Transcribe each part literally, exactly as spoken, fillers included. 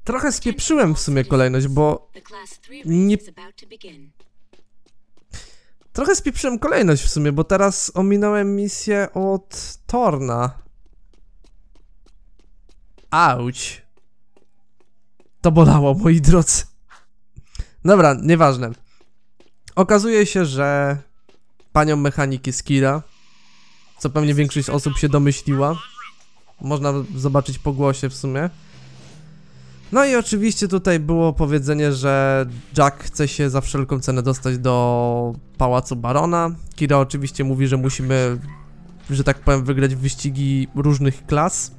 Trochę spieprzyłem w sumie kolejność, bo... Nie... Trochę spieprzyłem kolejność w sumie, bo teraz ominąłem misję od Torna. Auć. To bolało, moi drodzy. Dobra, nieważne. Okazuje się, że panią mechanik jest Kira, co pewnie większość osób się domyśliła. Można zobaczyć po głosie w sumie. No i oczywiście tutaj było powiedzenie, że Jack chce się za wszelką cenę dostać do Pałacu Barona. Kira oczywiście mówi, że musimy, że tak powiem, wygrać wyścigi różnych klas.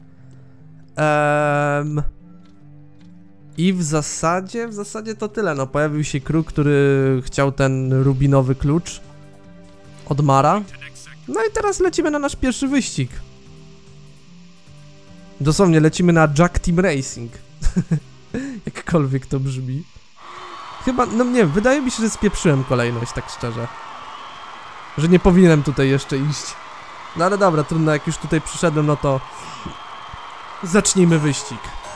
Ehm... I w zasadzie, w zasadzie to tyle, no pojawił się Kruk, który chciał ten rubinowy klucz od Mara. No i teraz lecimy na nasz pierwszy wyścig. Dosłownie lecimy na Jack Team Racing. Jakkolwiek to brzmi. Chyba, no nie, wydaje mi się, że spieprzyłem kolejność, tak szczerze. Że nie powinienem tutaj jeszcze iść. No ale dobra, trudno, jak już tutaj przyszedłem, no to... Zacznijmy wyścig.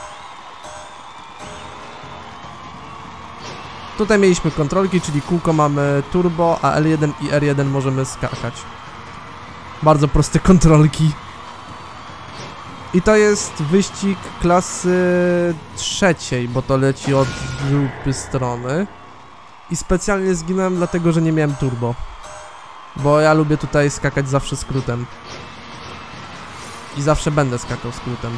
Tutaj mieliśmy kontrolki, czyli kółko mamy turbo, a L jeden i R jeden możemy skakać. Bardzo proste kontrolki. I to jest wyścig klasy trzeciej, bo to leci od drugiej strony. I specjalnie zginąłem dlatego, że nie miałem turbo. Bo ja lubię tutaj skakać zawsze skrótem. I zawsze będę skakał skrótem.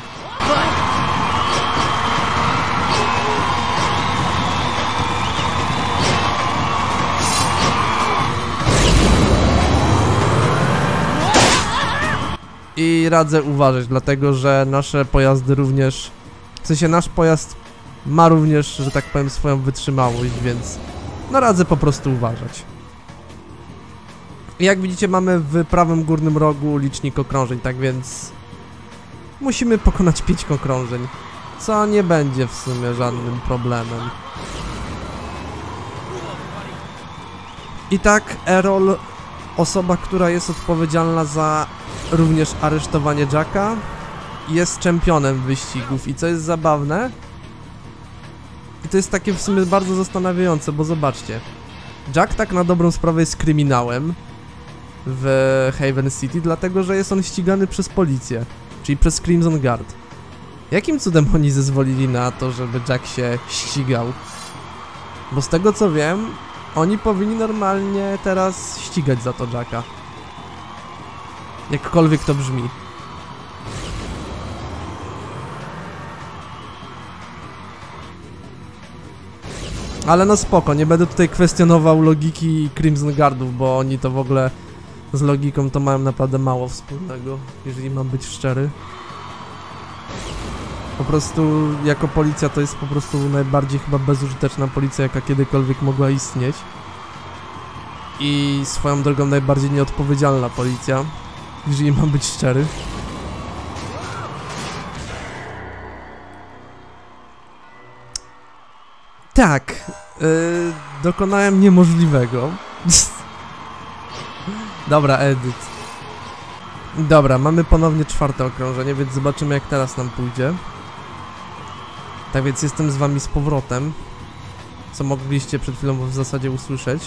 I radzę uważać, dlatego że nasze pojazdy również... W sensie nasz pojazd ma również, że tak powiem, swoją wytrzymałość, więc... No radzę po prostu uważać. I jak widzicie, mamy w prawym górnym rogu licznik okrążeń, tak więc... Musimy pokonać pięć okrążeń. Co nie będzie w sumie żadnym problemem. I tak Errol, osoba, która jest odpowiedzialna za również aresztowanie Jacka, jest czempionem wyścigów. I co jest zabawne, i to jest takie w sumie bardzo zastanawiające, bo zobaczcie, Jack tak na dobrą sprawę jest kryminałem w Haven City, dlatego że jest on ścigany przez policję, czyli przez Crimson Guard. Jakim cudem oni zezwolili na to, żeby Jack się ścigał? Bo z tego co wiem, oni powinni normalnie teraz ścigać za to Jacka. Jakkolwiek to brzmi. Ale no spoko, nie będę tutaj kwestionował logiki Crimson Guardów, bo oni to w ogóle z logiką to mają naprawdę mało wspólnego, jeżeli mam być szczery. Po prostu jako policja to jest po prostu najbardziej chyba bezużyteczna policja, jaka kiedykolwiek mogła istnieć. I swoją drogą najbardziej nieodpowiedzialna policja, jeżeli mam być szczery. Tak, yy, dokonałem niemożliwego. Dobra, edit. Dobra, mamy ponownie czwarte okrążenie, więc zobaczymy, jak teraz nam pójdzie. Tak więc jestem z wami z powrotem, co mogliście przed chwilą w zasadzie usłyszeć.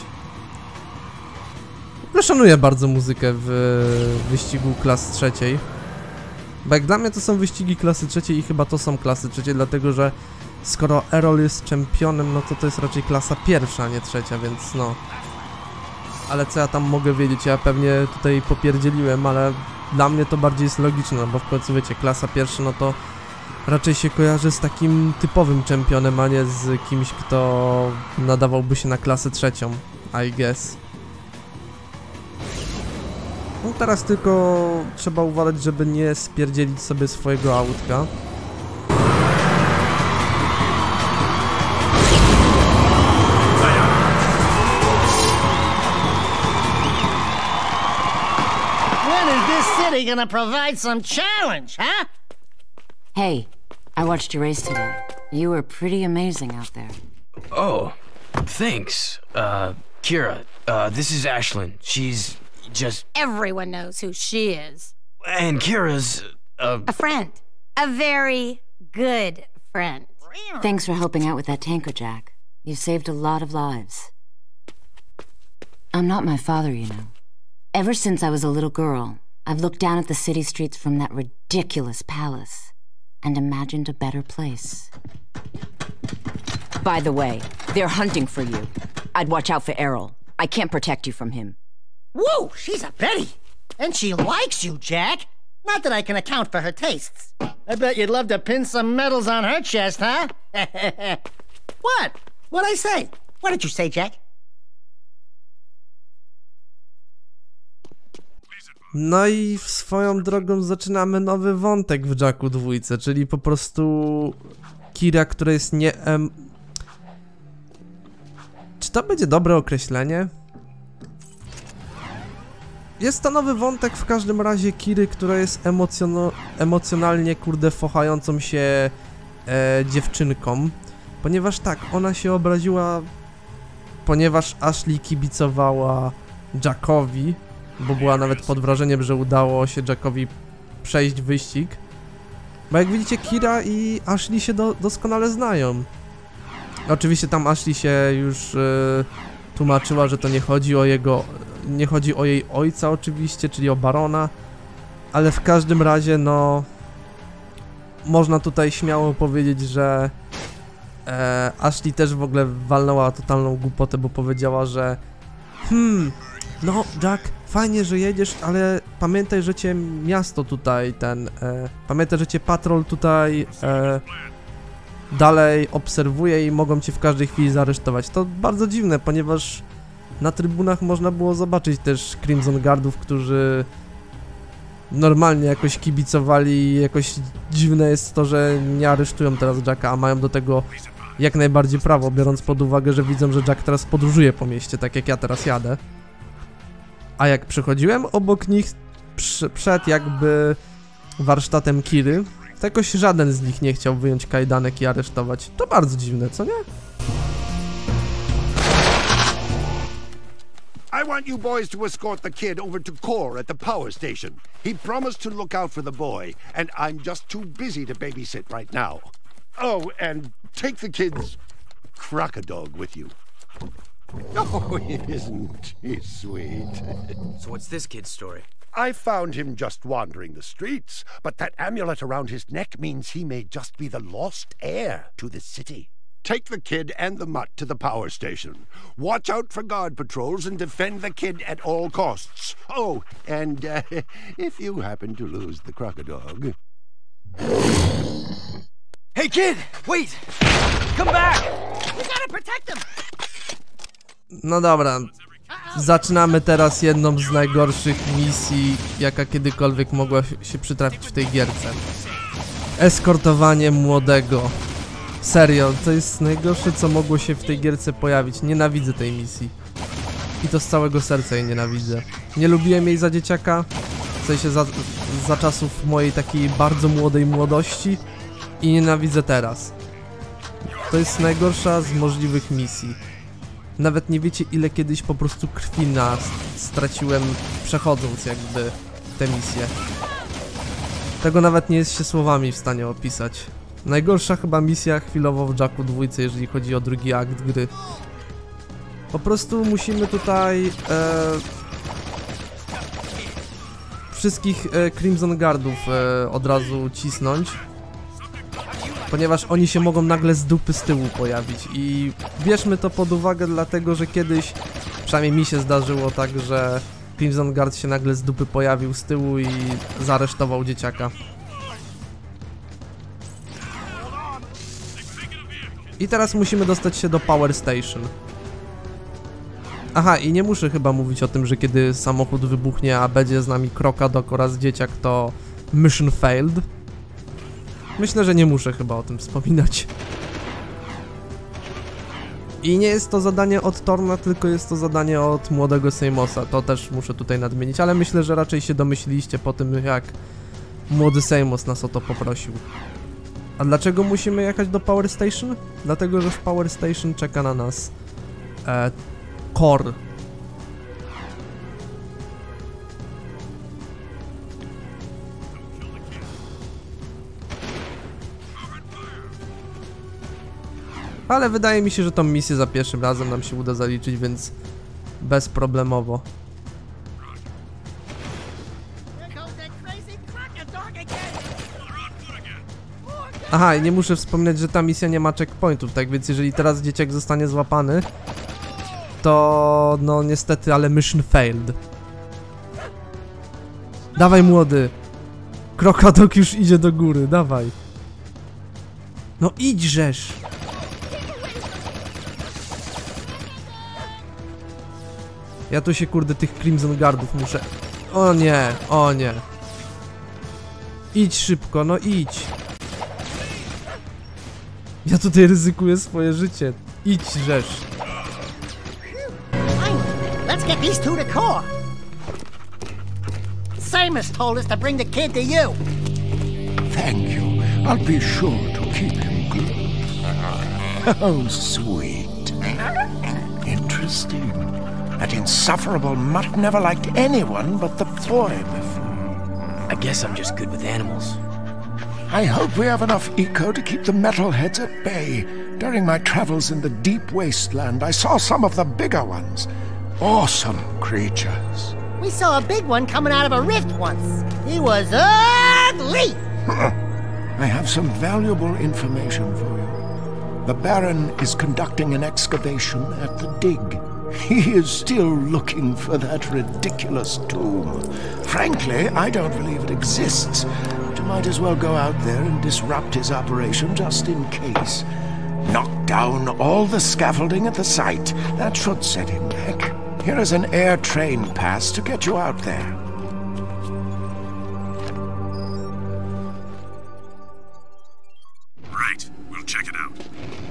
Ja szanuję bardzo muzykę w wyścigu klas trzeciej. Bo jak dla mnie to są wyścigi klasy trzeciej i chyba to są klasy trzeciej, dlatego że skoro Errol jest czempionem, no to to jest raczej klasa pierwsza, a nie trzecia, więc no. Ale co ja tam mogę wiedzieć, ja pewnie tutaj popierdzieliłem, ale dla mnie to bardziej jest logiczne, no bo w końcu wiecie, klasa pierwsza, no to raczej się kojarzy z takim typowym czempionem, a nie z kimś, kto nadawałby się na klasę trzecią, I guess. No teraz tylko trzeba uważać, żeby nie spierdzielić sobie swojego autka. Gonna provide some challenge, huh? Hey, I watched your race today. You were pretty amazing out there. Oh, thanks. Uh, Kira, uh, this is Ashlyn. She's just... Everyone knows who she is. And Kira's, uh... A friend. A very good friend. Thanks for helping out with that tanker, Jack. You've saved a lot of lives. I'm not my father, you know. Ever since I was a little girl, I've looked down at the city streets from that ridiculous palace and imagined a better place. By the way, they're hunting for you. I'd watch out for Errol. I can't protect you from him. Whoa, she's a Betty. And she likes you, Jack. Not that I can account for her tastes. I bet you'd love to pin some medals on her chest, huh? What? What'd I say? What did you say, Jack? No i swoją drogą zaczynamy nowy wątek w Jacku dwójce, czyli po prostu Kira, która jest nie... Em... Czy to będzie dobre określenie? Jest to nowy wątek w każdym razie Kiry, która jest emocjono... emocjonalnie, kurde, fochającą się e, dziewczynką. Ponieważ tak, ona się obraziła, ponieważ Ashley kibicowała Jackowi, bo była nawet pod wrażeniem, że udało się Jackowi przejść wyścig. Bo jak widzicie, Kira i Ashley się do, doskonale znają. Oczywiście tam Ashley się już y, tłumaczyła, że to nie chodzi o jego... nie chodzi o jej ojca oczywiście, czyli o Barona. Ale w każdym razie, no... można tutaj śmiało powiedzieć, że... E, Ashley też w ogóle walnęła totalną głupotę, bo powiedziała, że... Hmm... No, Jack, fajnie, że jedziesz, ale pamiętaj, że cię miasto tutaj, ten... E, pamiętaj, że cię patrol tutaj e, dalej obserwuje i mogą cię w każdej chwili zaresztować. To bardzo dziwne, ponieważ na trybunach można było zobaczyć też Crimson Guardów, którzy normalnie jakoś kibicowali i jakoś dziwne jest to, że nie aresztują teraz Jacka, a mają do tego jak najbardziej prawo, biorąc pod uwagę, że widzą, że Jack teraz podróżuje po mieście, tak jak ja teraz jadę. A jak przechodziłem obok nich przy, przed jakby warsztatem Kiry, to jakoś żaden z nich nie chciał wyjąć kajdanek i aresztować. To bardzo dziwne, co nie? I want you boys to escort the kid over to Core at the power station. He promised to look out for the boy, and I'm just too busy to babysit right now. Oh, and take the kid's crocodog with you. Oh, isn't he sweet? So what's this kid's story? I found him just wandering the streets, but that amulet around his neck means he may just be the lost heir to the city. Take the kid and the mutt to the power station. Watch out for guard patrols and defend the kid at all costs. Oh, and uh, if you happen to lose the crocodog... Hey, kid! Wait! Come back! We gotta protect him! No dobra, zaczynamy teraz jedną z najgorszych misji, jaka kiedykolwiek mogła się przytrafić w tej gierce. Eskortowanie młodego. Serio, to jest najgorsze, co mogło się w tej gierce pojawić. Nienawidzę tej misji. I to z całego serca jej nienawidzę. Nie lubiłem jej za dzieciaka, w sensie za, za czasów mojej takiej bardzo młodej młodości. I nienawidzę teraz. To jest najgorsza z możliwych misji. Nawet nie wiecie, ile kiedyś po prostu krwi na straciłem, przechodząc jakby tę misję. Tego nawet nie jest się słowami w stanie opisać. Najgorsza chyba misja chwilowo w Jacku dwójce, jeżeli chodzi o drugi akt gry. Po prostu musimy tutaj e, wszystkich e, Crimson Guardów e, od razu cisnąć. Ponieważ oni się mogą nagle z dupy z tyłu pojawić i bierzmy to pod uwagę, dlatego że kiedyś, przynajmniej mi się zdarzyło tak, że Crimson Guard się nagle z dupy pojawił z tyłu i zaresztował dzieciaka. I teraz musimy dostać się do Power Station. Aha, i nie muszę chyba mówić o tym, że kiedy samochód wybuchnie, a będzie z nami Crocodog oraz dzieciak, to Mission Failed. Myślę, że nie muszę chyba o tym wspominać. I nie jest to zadanie od Thorna, tylko jest to zadanie od młodego Seimosa. To też muszę tutaj nadmienić, ale myślę, że raczej się domyśliliście po tym, jak młody Seimos nas o to poprosił. A dlaczego musimy jechać do Power Station? Dlatego, że w Power Station czeka na nas e, Core. Ale wydaje mi się, że tą misję za pierwszym razem nam się uda zaliczyć, więc bezproblemowo. Aha, i nie muszę wspominać, że ta misja nie ma checkpointów, tak więc jeżeli teraz dzieciak zostanie złapany, to no niestety, ale mission failed. Dawaj, młody. Krokodok już idzie do góry, dawaj. No idźżesz. Ja tu się kurde tych Crimson Guardów muszę... O nie, o nie. Idź szybko, no idź. Ja tutaj ryzykuję swoje życie. Idź żesz. Let's get these two to court. Seamus told us to bring the kid to you. Thank you. I'll be sure to keep him close. Oh, sweet. Interesting. That insufferable mutt never liked anyone but the boy before. I guess I'm just good with animals. I hope we have enough eco to keep the metalheads at bay. During my travels in the deep wasteland, I saw some of the bigger ones. Awesome creatures. We saw a big one coming out of a rift once. He was ugly! I have some valuable information for you. The Baron is conducting an excavation at the dig. He is still looking for that ridiculous tomb. Frankly, I don't believe it exists. But you might as well go out there and disrupt his operation just in case. Knock down all the scaffolding at the site. That should set him back. Here is an air train pass to get you out there. Right, we'll check it out.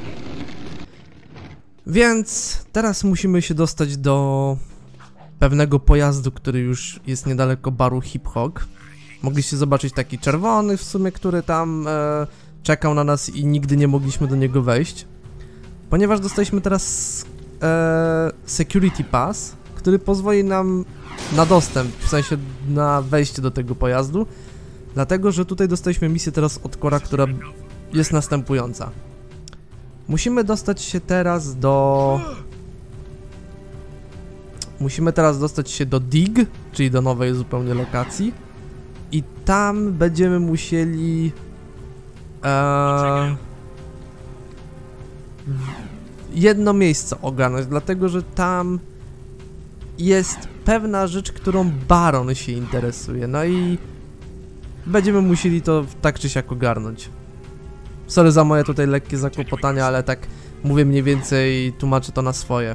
Więc teraz musimy się dostać do pewnego pojazdu, który już jest niedaleko baru Hip Hog. Mogliście zobaczyć taki czerwony w sumie, który tam e, czekał na nas i nigdy nie mogliśmy do niego wejść. Ponieważ dostaliśmy teraz e, Security Pass, który pozwoli nam na dostęp, w sensie na wejście do tego pojazdu. Dlatego, że tutaj dostaliśmy misję teraz od Cora, która jest następująca. Musimy dostać się teraz do... Musimy teraz dostać się do Dig, czyli do nowej zupełnie lokacji. I tam będziemy musieli... E, jedno miejsce ogarnąć, dlatego że tam jest pewna rzecz, którą Baron się interesuje. No i będziemy musieli to tak czy siak ogarnąć. Sorry za moje tutaj lekkie zakłopotania, ale tak mówię mniej więcej, tłumaczę to na swoje.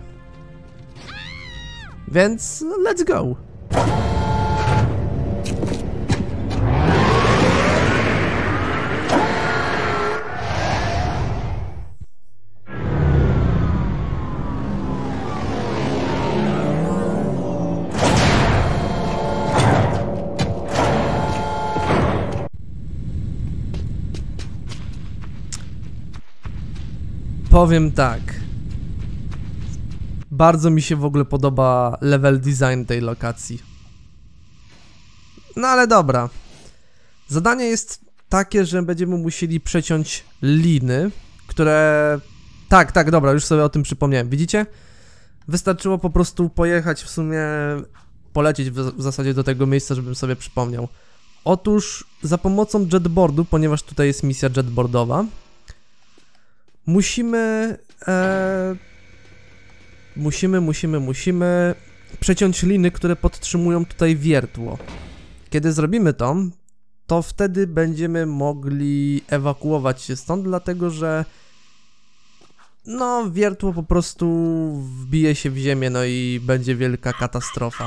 Więc let's go! Powiem tak. Bardzo mi się w ogóle podoba level design tej lokacji. No ale dobra. Zadanie jest takie, że będziemy musieli przeciąć liny, które... Tak, tak, dobra, już sobie o tym przypomniałem. Widzicie? Wystarczyło po prostu pojechać w sumie... polecieć w, w zasadzie do tego miejsca, żebym sobie przypomniał. Otóż za pomocą jetboardu, ponieważ tutaj jest misja jetboardowa, Musimy, e, musimy, musimy, musimy przeciąć liny, które podtrzymują tutaj wiertło. Kiedy zrobimy to, to wtedy będziemy mogli ewakuować się stąd, dlatego że no wiertło po prostu wbije się w ziemię, no i będzie wielka katastrofa.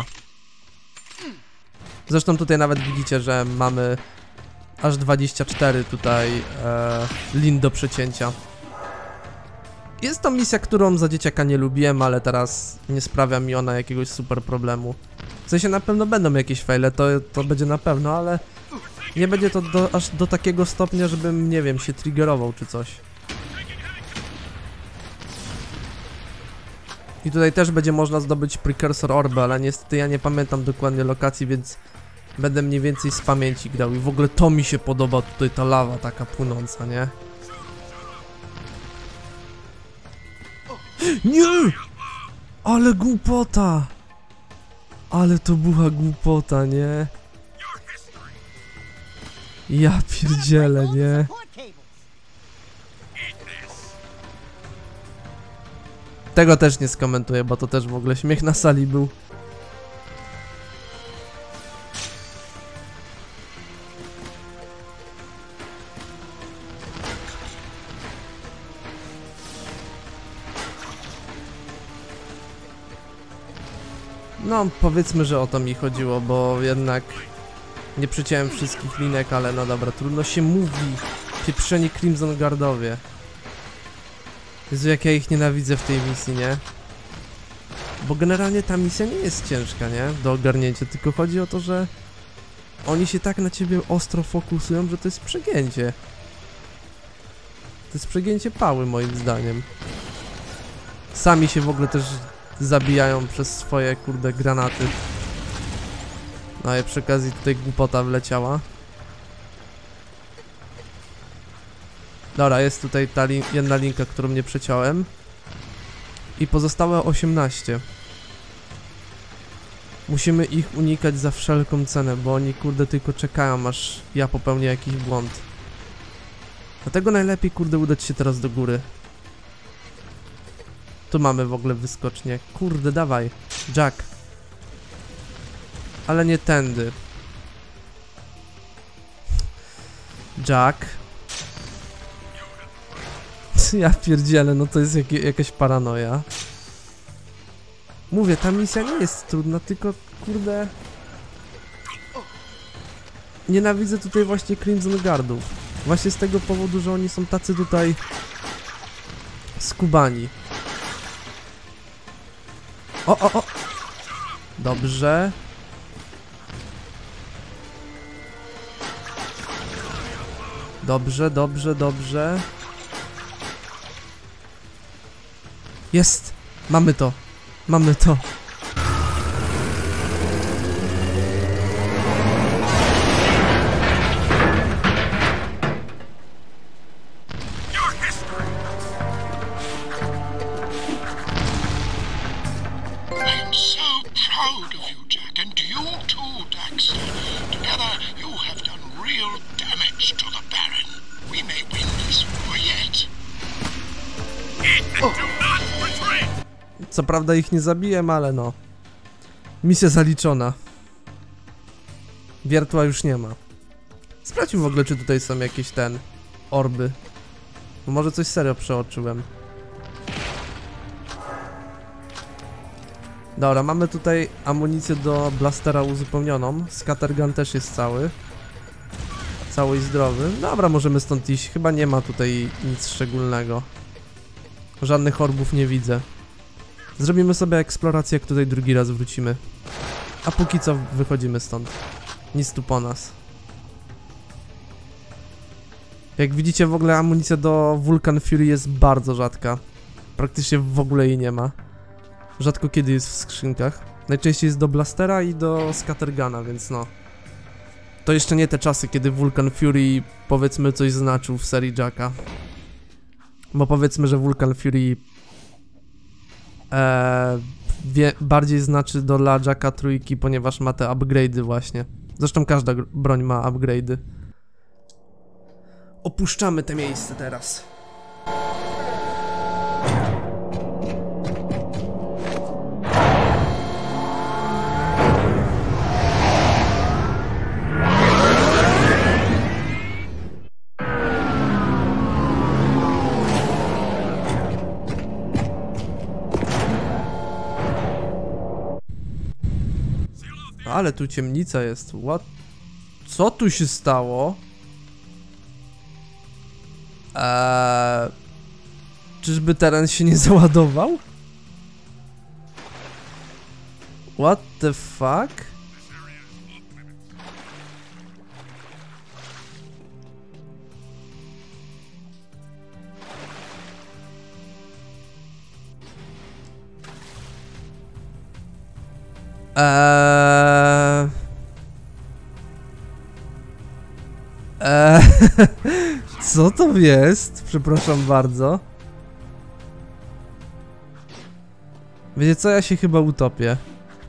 Zresztą tutaj nawet widzicie, że mamy aż dwadzieścia cztery tutaj e, lin do przecięcia. Jest to misja, którą za dzieciaka nie lubiłem, ale teraz nie sprawia mi ona jakiegoś super problemu. W sensie na pewno będą jakieś faile, to, to będzie na pewno, ale nie będzie to do, aż do takiego stopnia, żebym, nie wiem, się triggerował czy coś. I tutaj też będzie można zdobyć Precursor Orby, ale niestety ja nie pamiętam dokładnie lokacji, więc będę mniej więcej z pamięci grał. I w ogóle to mi się podoba, tutaj ta lawa taka płynąca, nie? Nie! Ale głupota! Ale to była głupota, nie? Ja pierdzielę, nie? Tego też nie skomentuję, bo to też w ogóle śmiech na sali był. No, powiedzmy, że o to mi chodziło, bo jednak nie przyciąłem wszystkich linek, ale no dobra, trudno się mówi. Pieprzeni Crimson Guardowie. Jezu, jak ja ich nienawidzę w tej misji, nie? Bo generalnie ta misja nie jest ciężka, nie? Do ogarnięcia, tylko chodzi o to, że oni się tak na ciebie ostro fokusują, że to jest przegięcie. To jest przegięcie pały, moim zdaniem. Sami się w ogóle też zabijają przez swoje, kurde, granaty. No i przy okazji tutaj głupota wleciała. Dobra, jest tutaj ta li jedna linka, którą nie przeciąłem. I pozostałe osiemnaście. Musimy ich unikać za wszelką cenę, bo oni, kurde, tylko czekają, aż ja popełnię jakiś błąd. Dlatego najlepiej, kurde, udać się teraz do góry. Tu mamy w ogóle wyskocznię. Kurde, dawaj. Jack. Ale nie tędy. Jack. Ja pierdzielę, no to jest jak, jakaś paranoja. Mówię, ta misja nie jest trudna, tylko kurde... Nienawidzę tutaj właśnie Crimson Guardów. Właśnie z tego powodu, że oni są tacy tutaj... skubani. O, o, o! Dobrze. Dobrze, dobrze, dobrze. Jest! Mamy to! Mamy to! Co prawda ich nie zabiłem, ale no. Misja zaliczona. Wiertła już nie ma. Sprawdźmy w ogóle, czy tutaj są jakieś ten... orby. Bo może coś serio przeoczyłem. Dobra, mamy tutaj amunicję do blastera uzupełnioną. Scattergun też jest cały. Cały i zdrowy. Dobra, możemy stąd iść. Chyba nie ma tutaj nic szczególnego. Żadnych orbów nie widzę. Zrobimy sobie eksplorację, jak tutaj drugi raz wrócimy. A póki co wychodzimy stąd. Nic tu po nas. Jak widzicie, w ogóle amunicja do Vulcan Fury jest bardzo rzadka. Praktycznie w ogóle jej nie ma. Rzadko kiedy jest w skrzynkach. Najczęściej jest do blastera i do scatterguna, więc no. To jeszcze nie te czasy, kiedy Vulcan Fury, powiedzmy, coś znaczył w serii Jacka. Bo powiedzmy, że Vulcan Fury e, wie, bardziej znaczy dla Jacka trójki, ponieważ ma te upgrade'y właśnie. Zresztą każda broń ma upgrade'y. Opuszczamy te miejsce teraz. Ale tu ciemnica jest. What? Co tu się stało? Eee... Czyżby teren się nie załadował? What the fuck? Eee... Eee... Co to jest? Przepraszam bardzo. Wiecie co, ja się chyba utopię.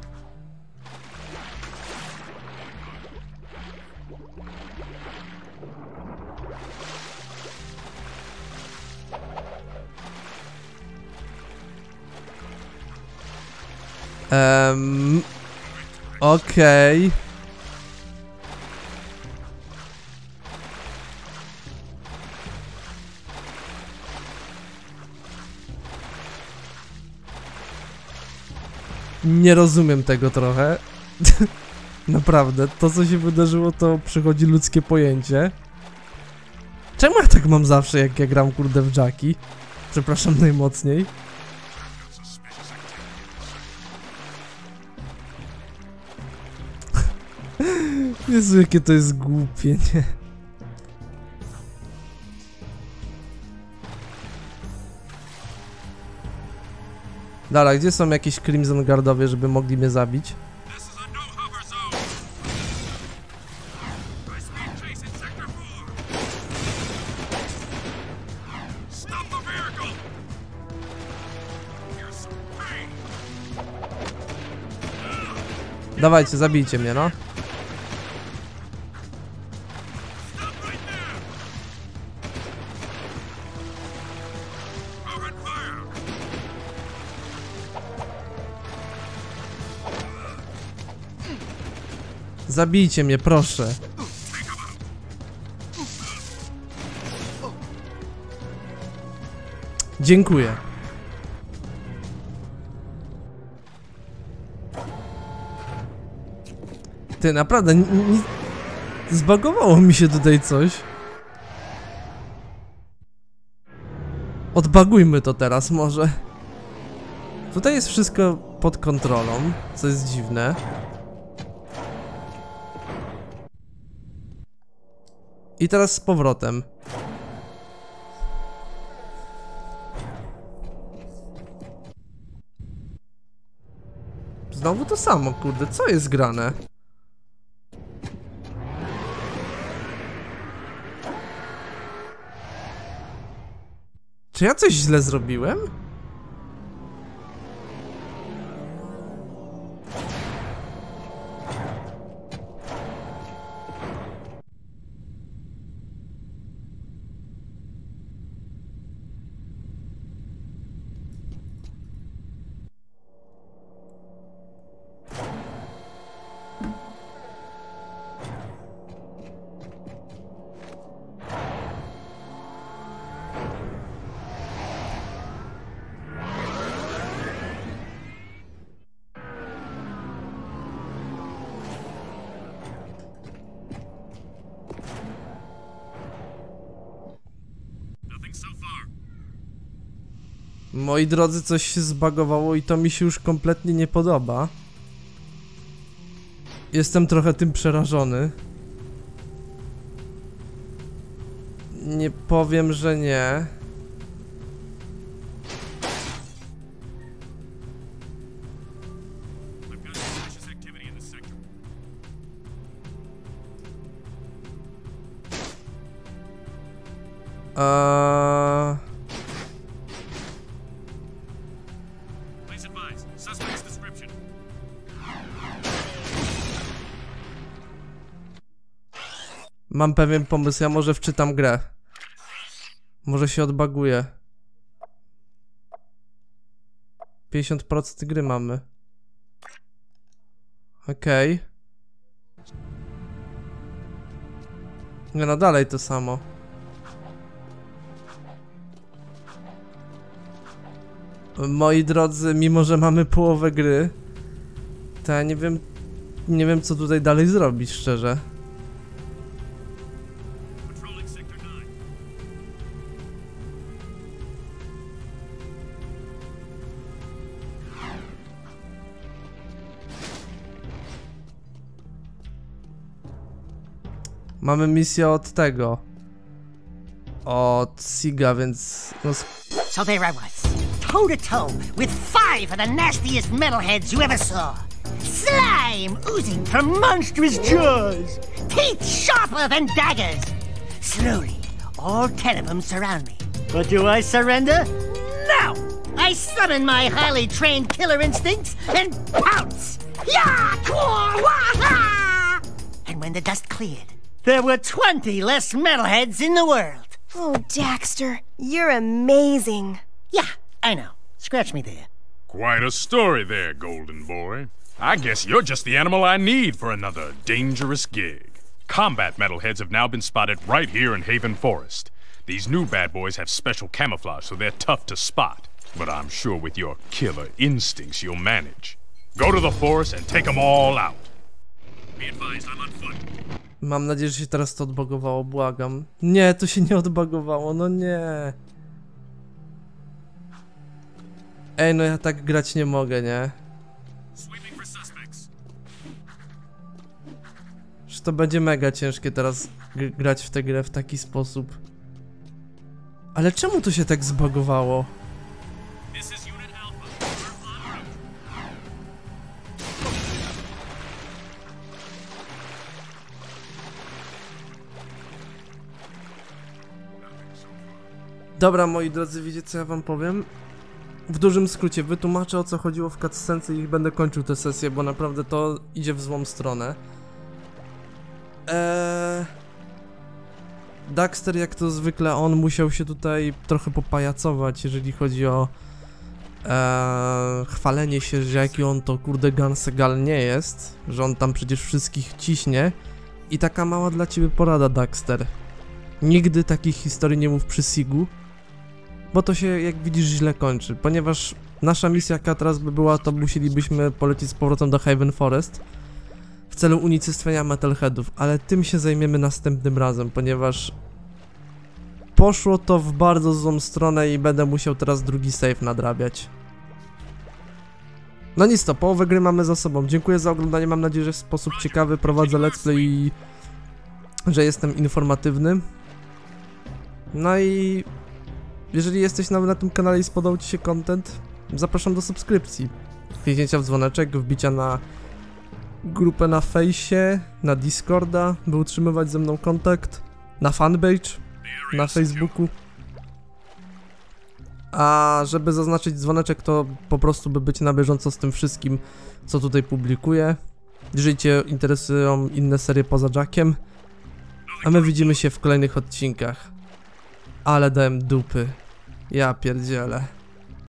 Um, Okej. Okay. Nie rozumiem tego trochę. Naprawdę, to co się wydarzyło, to przychodzi ludzkie pojęcie. Czemu ja tak mam zawsze, jak ja gram kurde w Jacki? Przepraszam najmocniej. Jezu, jakie to jest głupie, nie? Dobra, gdzie są jakieś Crimson Guardowie, żeby mogli mnie zabić? Dawajcie, zabijcie mnie, no. Zabijcie mnie, proszę. Dziękuję. Ty, naprawdę, zbagowało mi się tutaj coś. Odbagujmy to teraz może. Tutaj jest wszystko pod kontrolą, co jest dziwne. I teraz z powrotem. Znowu to samo, kurde, co jest grane? Czy ja coś źle zrobiłem? Moi drodzy, coś się zbagowało i to mi się już kompletnie nie podoba. Jestem trochę tym przerażony. Nie powiem, że nie. Eee... Mam pewien pomysł, ja może wczytam grę. Może się odbaguje. pięćdziesiąt procent gry mamy. Okej. Okay. Nie no, dalej to samo. Moi drodzy, mimo że mamy połowę gry, to ja nie wiem, nie wiem co tutaj dalej zrobić, szczerze. Mamy misję od tego. Od Siga, więc... No... So there I was, toe to toe with five of the nastiest metalheads you ever saw. Slime oozing from monstrous jaws. Teeth sharper than daggers. Slowly, all ten of them surround me. But do I surrender? No! I summon my highly trained killer instincts and pounce! Yeah! Claw! Wah! And when the dust cleared, there were twenty less metalheads in the world. Oh, Daxter, you're amazing. Yeah, I know. Scratch me there. Quite a story there, Golden Boy. I guess you're just the animal I need for another dangerous gig. Combat metalheads have now been spotted right here in Haven Forest. These new bad boys have special camouflage, so they're tough to spot. But I'm sure with your killer instincts, you'll manage. Go to the forest and take them all out. Be advised, I'm on foot. Mam nadzieję, że się teraz to odbagowało, błagam. Nie, to się nie odbagowało, no nie. Ej, no ja tak grać nie mogę, nie? Że to będzie mega ciężkie teraz grać w tę grę w taki sposób. Ale czemu to się tak zbagowało? Dobra, moi drodzy, wiecie co ja wam powiem? W dużym skrócie wytłumaczę, o co chodziło w cutscence i będę kończył tę sesję, bo naprawdę to idzie w złą stronę. Eee... Daxter, jak to zwykle, on musiał się tutaj trochę popajacować, jeżeli chodzi o eee, chwalenie się, że jaki on to kurde Gansegal nie jest, że on tam przecież wszystkich ciśnie. I taka mała dla ciebie porada, Daxter. Nigdy takich historii nie mów przy Sigu, bo to się, jak widzisz, źle kończy, ponieważ nasza misja, jaka teraz by była, to musielibyśmy polecieć z powrotem do Haven Forest w celu unicestwienia metalheadów, ale tym się zajmiemy następnym razem, ponieważ poszło to w bardzo złą stronę i będę musiał teraz drugi save nadrabiać. No nic, to połowę gry mamy za sobą. Dziękuję za oglądanie, mam nadzieję, że w sposób ciekawy prowadzę let's play i że jestem informatywny. No i jeżeli jesteś nowy na tym kanale i spodobał ci się content, zapraszam do subskrypcji, kliknięcia w dzwoneczek, wbicia na grupę na fejsie, na Discorda, by utrzymywać ze mną kontakt, na fanpage, na Facebooku. A żeby zaznaczyć dzwoneczek, to po prostu by być na bieżąco z tym wszystkim, co tutaj publikuję. Jeżeli cię interesują inne serie poza Jackiem. A my widzimy się w kolejnych odcinkach. Ale dałem dupy. Ja pierdzielę.